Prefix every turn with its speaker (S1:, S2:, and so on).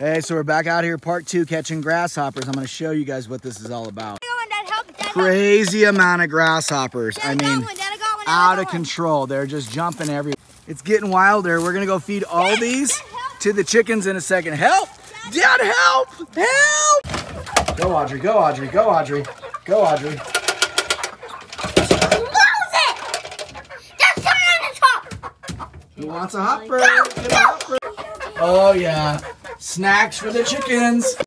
S1: Hey, so we're back out here, part 2, catching grasshoppers. I'm going to show you guys what this is all about. Crazy amount of grasshoppers. I mean, out of control. They're just jumping everywhere. It's getting wilder. We're going to go feed all these to the chickens in a second. Help! Dad, help! Help! Go, Audrey. Go, Audrey. Go, Audrey. Go, Audrey. Who wants a hopper? Get a hopper. Oh, yeah. Snacks for the chickens.